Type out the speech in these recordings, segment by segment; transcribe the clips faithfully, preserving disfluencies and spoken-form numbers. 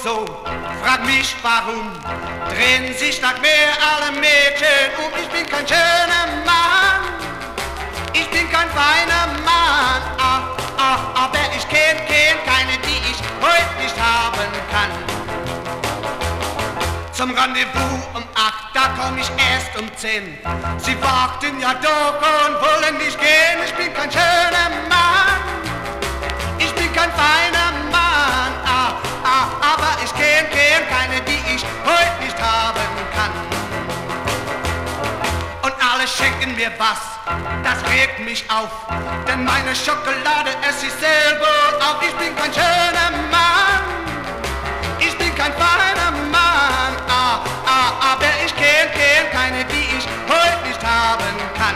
so, frag mich warum, drehen sich nach mir alle Mädchen um. Ich bin kein schöner Mann, ich bin kein feiner Mann, ah, ah, aber ich kenn, kenn keine, die ich heute nicht haben kann. Zum Rendezvous um acht, da komm ich erst um zehn. Sie warten ja doch und wollen nicht gehen. Ich bin kein schöner Mann, ich bin kein feiner Mann, ah, ah, aber ich kenn, kenn keine, die ich heute nicht haben kann. Und alle schenken mir was, das regt mich auf, denn meine Schokolade esse ich selber auf. Ich bin kein schöner Mann, ich bin kein feiner Mann, ah, ah, aber ich kenn, kenn keine, die ich heute nicht haben kann.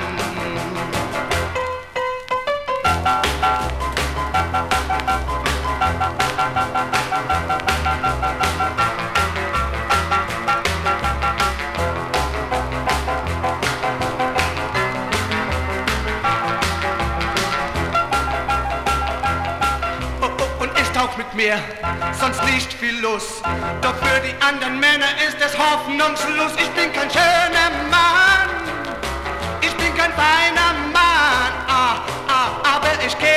Mit mir, sonst nicht viel los, doch für die anderen Männer ist es hoffnungslos. Ich bin kein schöner Mann, ich bin kein feiner Mann, ah, ah, aber ich kenn